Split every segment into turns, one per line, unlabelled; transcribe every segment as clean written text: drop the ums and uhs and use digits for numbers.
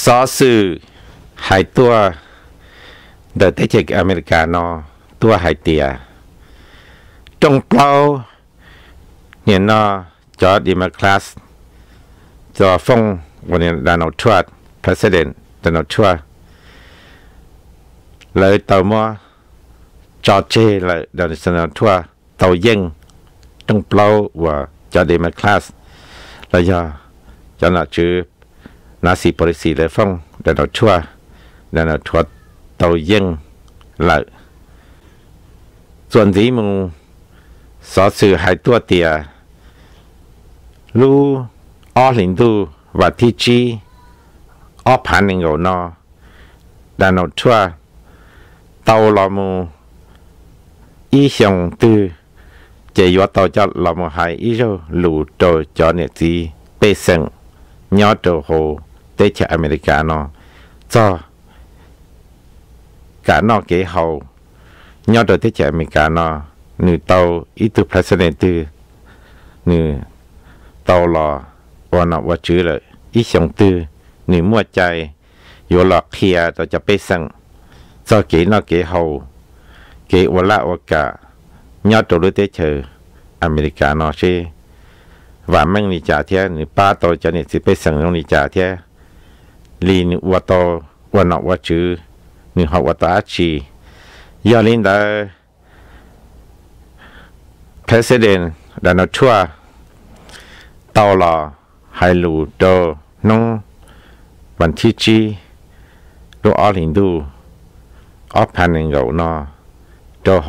ซอสื่อหายตัวเดินที่จากอเมริกาเนาะตัวหายเตียจงเปล่าเนี่ยเนาะจอร์จมาคลาสจอฟงวันนี้ดานัลด์ทรัมป์ president ดานัลด์ทรัมป์เลยต่อมาจอร์จเลยดานัลด์ทรัมป์ต่อยิงจงเปล่าว่าจอร์จมาคลาสแล้วจะน่าชื่อนาซีโพลิซีเลยฟงดานัลด์ทรัมป์ต่อยิงเลยส่วนที่มึงสอสื่อหายตัวเตียรู้อ้อหลินดูว่าที่จีอ้อผ่านหนึ่งเอาเนาะดานัลด์ทรัมป์เตาลอมูอีเสียงตือเจยว่าเตาจะลอมูหายอีโจลูโตจอเนี่ยจีเปซังยอดโตโฮเตชอเมริกาเนาะจ้าการนอกเกเฮายอดโตเตชอเมริกาเนาะหนึ่งเตาอีตุ president ตือหนึ่งเตาลอวันนว่าชื่อเลยอีเสียงตือหนึ่งมั่วใจอยู่หลอกเคลียร์ต่อจะเปซังจ้าเกนอกเกเฮาเกวละวกะยอดโตรู้เตชอเมริกาเนาะเชว่าแม่งนิจาเทียหรือป้าโตจะเนี่ยสิไปสั่งลงนิจาเทียลีนวัวโตวันนว่าชื่อหนึ่งหกวัตอาชียอลินดา president ดานัลด์ทรัมป์เตาลอไฮลูโตน้องวันที่จีดูออลินดูออพันหนึ่งเกาเนาะโตโห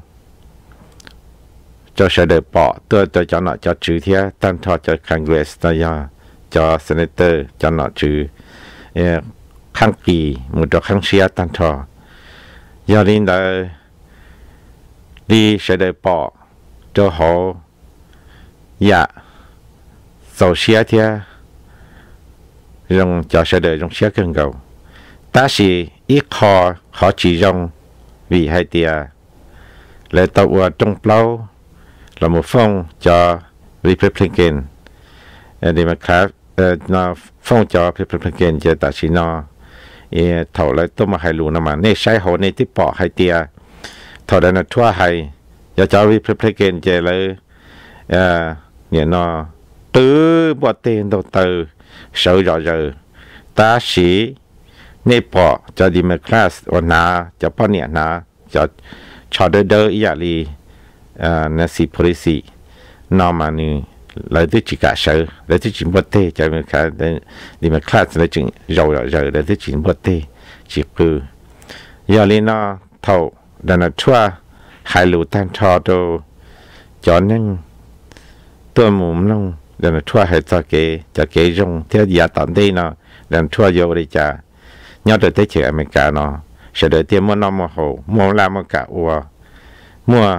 จะเสด็จปอตัวจะหนอจะชื่อเทียตั้งทอจะคอนเกรสตัวยาจะเซเนเตอร์จะหนอชื่อข้างกีมุดข้างเชียตั้งทอยาลินได้ดีเสด็จปอจะหอยาโซเชียเทียลงจะเสด็จลงเชียกันเก่าแต่是อีคอขอจีจงวิให้เตียและตัวจงเปล่าเรามาฟังจอ Republican เดโมแครตนาฟังจอ Republican จะตัดสินเท่าไรต้องมาให้รู้นะมันเนี่ยใช้หัวในที่ปอให้เตียเท่านั้นทั่วให้จะจอ Republican จะเลยเนี่ยเนาะตื้อบทเต็นตัวตื้อเสาจอเจอตาสีเนี่ยปอจะเดโมแครตวันนาจะป้อนเนี่ยนะจะชอเดอร์อีลีนาซีโพลิซีนอมานี่เลยที่จิกาเสือเลยที่จินบดเตจะเป็นการดีมาคลาสเลยจึงเราเลยที่จินบดเตจิคือยาลีน่าเท่าดานัลด์ทรัมป์ไฮลูตันทอโตจอนึงตัวมุมลงดานัลด์ทรัมป์ให้จะเกยงเที่ยวยาตอนนี้เนาะดานัลด์ทรัมป์โยริจายอดเตเชอเมริกาเนาะเสด็จเตียมนอมโหมัวลามกะอัวมัว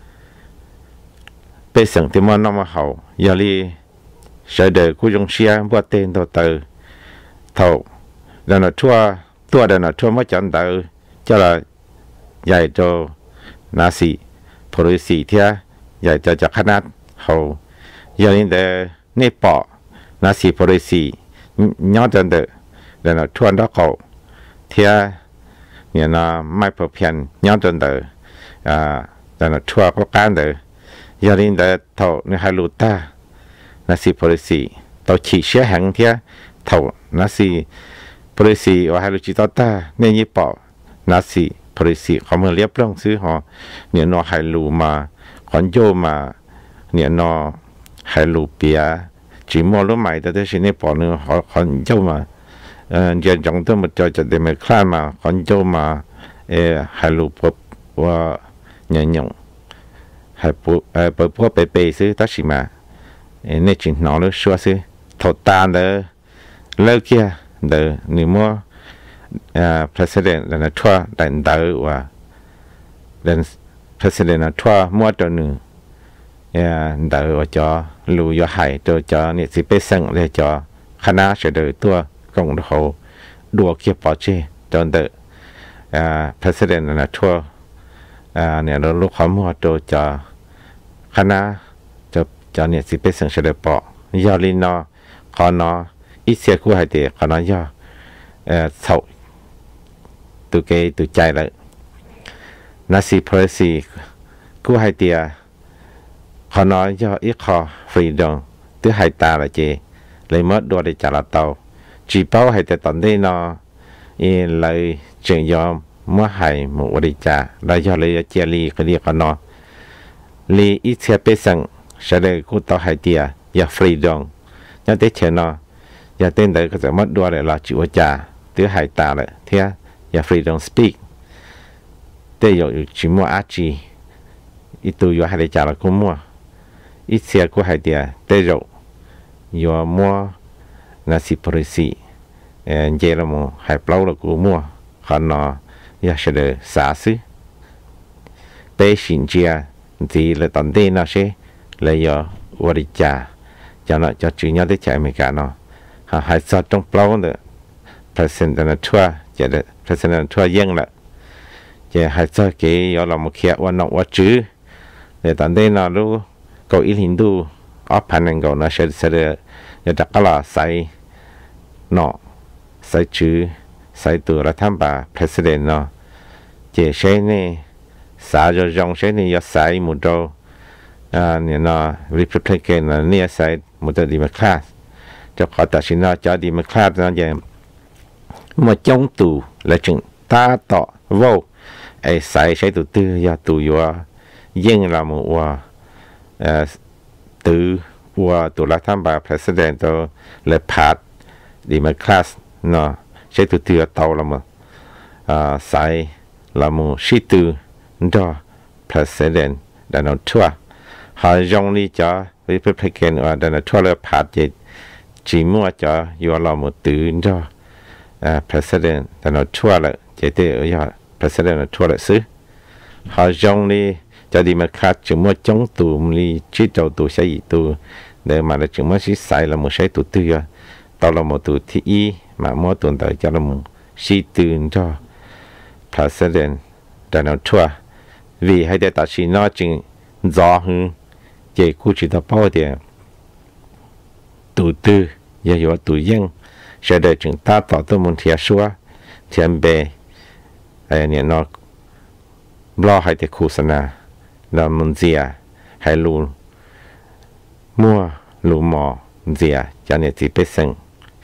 ไปสั่งที่มันน้ำมาเขายาลีเสด็จกุยงเชียบัวเต็นตัวเตอเท่าดานัลด์ทรัมป์ตัวดานัลด์ทรัมป์ไม่จันเตอจะละใหญ่โตนาซีโพลิซีเทียใหญ่โตจากคณะเขายาลีเดนี่ปอนาซีโพลิซีย้อนจันเตอดานัลด์ทรัมป์รักเขาเทียเนี่ยนะไม่พอเพียงย้อนจันเตอดานัลด์ทรัมป์ก็การเตอยาลินได้เท่าในฮาลูต้านาซีโพลิซีต่อฉีเชียหังเทียเท่านาซีโพลิซีว่าฮาลูจิตอต้าเนี่ยยี่ปอนาซีโพลิซีเขาเมื่อเรียบร้องซื้อหอเนี่ยนอไฮลูมาคอนโยมาเนี่ยนอไฮลูเปียจีมอรู้ใหม่แต่ที่เนี่ยปอเนื้อคอนโยมาเรียนจงต้องมาจะเดเมคลามาคอนโยมาไฮลูพบว่าเนี่ยยงให้พวกไปซื้อตัดสิมาเนี่ยจินน้องเลยชัวซื้อถอดตาเด้อเลิกเกี่ยเด้อหนึ่งมั่วpresident นะทั่วแต่เด้อว่าเดน president นะทั่วมั่วตัวหนึ่งเด้อว่าจอรู้ยอหายตัวจอเนี่ยสิไปสั่งเลยจอคณะเสด็จตัวกองเขาดัวเกี่ยปอเจจนเด้อpresident นะทั่วเนี่ยเราลูกความมั่วตัวจอคณะจะเนี่ยสิไปสั่งเสด็จปอยาลินอขอนออีเสียคู่ให้เตะขอนอย่อ thầu tụ cái tụ chạy lại Nancy Pelosi cú hai tia họ nói cho ít họ freedom thứ hai ta là chị lấy mất đua để trả lại tàu chỉ bảo hai tia tận đây nó lại chuyện do mất hai một đi trả lại cho lấy chia ly cái đi còn nó ly ít xe bê sang sẽ để cú tàu hai tia ya freedom nhớ tới chuyện nó ya tên đấy có thể mất đua để là chịu trả thứ hai ta lại thế ya freedom speak đây rồi chỉ mua ác chi ít tuổi rồi hay để trả là cũng mua ít xe của hai tia đây rồi rồi mua Nancy Pelosi giờ là mua hai bao là cũng mua còn nó ya sẽ được xả xứ bây xin chia thì là tận đây nó sẽ lấy giờ qua đi trả cho nó cho chủ nhau để chạy mấy cả nó hai sao trong bao nữa President Trump giờ được President Trump dân là giờ hai sao cái giờ là một khi quan trọng quá chứ để tận đây nó lúc có ít hình du ở phần này nó sẽ được giờ đặt cái là sai nó sai chữ sai từ là tham bà President nó giờ sẽ này xã cho dòng sẽ này giờ sai một đâuเนี่ยเนาะ Republican เนี่ยใส่หมดแต่ดีมาคลาสจะขอตัดสินว่าจะดีมาคลาสนะยังมาจ้องตู่และจึงตาต่อว่าไอ้ใส่ใช้ตู่ตื้อยาตู่อยู่ว่ายิ่งเราหมู่ว่าตื้อว่าตู่รัฐบาล President ตัวเลยพาดดีมาคลาสเนาะใช้ตู่ตื้อเตาเราหมู่ใส่เราหมู่ชิตู่ดอ President ดันเอาทั่วhọ dùng đi cho Republican và đàn cho là phát triển chỉ mua cho do là một từ cho President đàn cho là chỉ để ở President cho là xứ họ dùng đi cho đi mà khác chỉ mua chống tù đi chỉ cho tù sẽ gì tù để mà là chỉ mua chỉ xài là một sai tù tư à tao là một tù thị mà mua tuần tới cho là một sĩ từ cho President đàn cho vì hay để ta chỉ nói chừng rõ hơn chỉ cụ chỉ ta bao tiền đầu tư và有đầu dân sẽ để chúng ta tạo ra một thiết số thiên bề này nó lo hay để khu sản là một gì hay luôn mua luôn mò gì cho nên chỉ biết rằng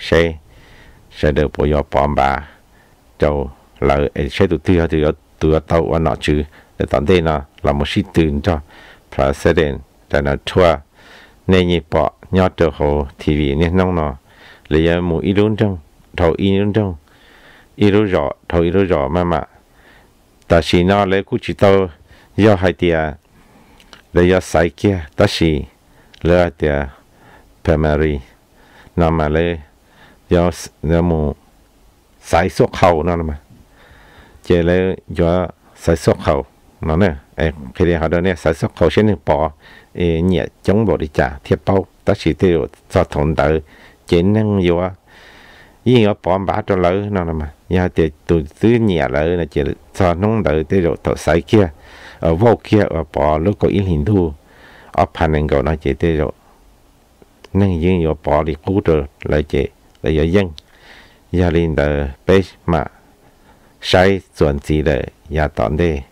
sẽ được bộ giờ bỏ bà cho lại sẽ đầu tư thì từ tàu và nọ chứ để tận đây là một sự từ cho Presidentแต่เราทั่วในญี่ปุ่นยอดตัวเขาทีวีเนี่ยน้องเนาะเลยยังมูอีรุ่นจังเท่าอีรุ่นจังอีรุ่นจ่อเท่าอีรุ่นจ่อมาแต่สีนอเลยกูจิตเอายอดให้เดียเลยยอดใส่เกียแต่สีเลยเดียเพอร์มารีนำมาเลยยอดมูใส่สุกเขานั่นมาเจเลยยอดใส่สุกเขานั่นเนี่ยkhi đi họ đó nè sản xuất khẩu sẽ được bỏ nhẹ chống bộ đi trả thiệp bao ta chỉ tiêu cho thuận lợi chỉ năng vô ý ở bỏ bả cho lỡ nó mà nhà thì tụi thứ nhẹ lỡ là chỉ cho nông đợi tới rồi thợ sấy kia ở vô kia ở bỏ lúc có ý hình thu ở phần này gọi nó chỉ tới rồi năng dân vô bỏ đi cứu rồi lại chỉ là do dân gia đình đời bé mà sai chuẩn gì đời nhà tận đây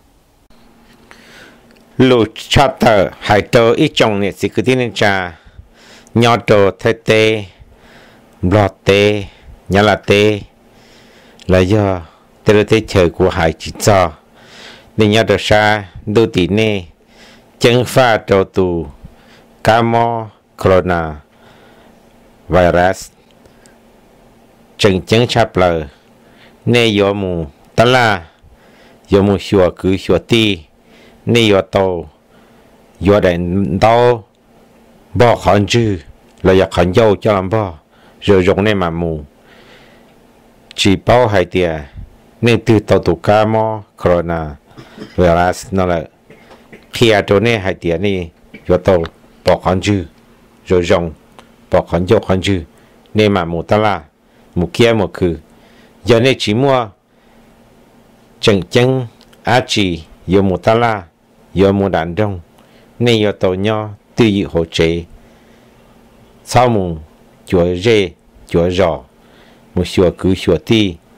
lũ chapter hai tờ ít trong này chỉ cứ tin cha nhỏ đồ thế tê lọt tê nhà là tê là do tê tê chờ của hai chỉ cho nên nhỏ đồ sa đôi tí nè chân pha đồ tù camo corona virus chân chapter nè do mù ta la do mù xua cứ xua ti nè yo tàu yo đèn tàu bỏ khẩn chư là ya khẩn dâu cho làm bỏ rồi dùng này mà mù chỉ bao hai tia nên từ tàu tụ cá mò corona virus nó là khi ở chỗ này hai tia này yo tàu bỏ khẩn chư rồi dùng bỏ khẩn dâu khẩn chư nên mà mù ta la mù kia mù khử giờ này chỉ mua chân chân á chỉ yo mù ta la yo mù đàn đông nên yo tàu nho tư dự hỗ trợ sau mù chúa rê chúa rò một xua cứ xua ti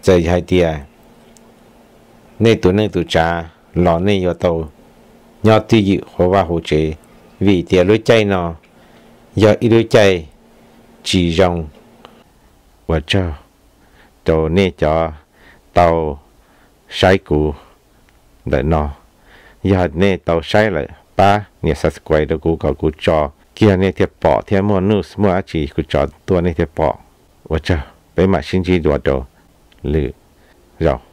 chạy hai tia nên tụi cha lò nên yo tàu nhau tiêu dự hồ và hồ chế vì tia lối chạy nó giờ ít lối chạy chỉ rong và cho tàu nên cho tàu sai cũ để nó giờ nên tàu sai lại ba nhà sát quay được cú cho kia nên thiệp bỏ thiệp mua nước mua chỉ cú cho tua nên thiệp bỏ và cho bây mà xin chỉ đùa đồ lử rồi